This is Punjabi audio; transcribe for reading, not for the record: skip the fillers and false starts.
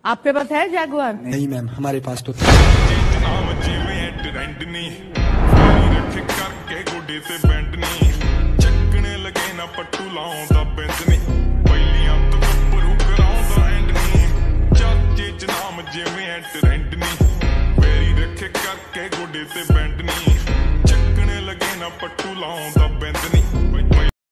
आपके पास है जैगुआर? नहीं मैम, हमारे पास तो ਚੱਕਣੇ ਲਗੇ ਨਾ ਪੱਟੂ ਲਾਉਂਦਾ ਬਿੰਦ ਨੀ ਪਹਿਲੀਆਂ ਤੋਂ ਗੱਭਰੂ ਕਰਾਉਂਦਾ ਐਂਡ ਨੀ ਚਾਚੇ ਚ ਨਾਮ ਜਿਵੇਂ ਐ ਟ੍ਰੈਂਡ ਨੀ ਵੈਰੀ ਰੱਖੇ ਕਰਕੇ ਗੋਡੇ ਤੇ ਬੈਂਡ ਨੀ ਚੱਕਣੇ ਲਗੇ ਨਾ ਪੱਟੂ ਲਾਉਂਦਾ ਬਿੰਦ ਨੀ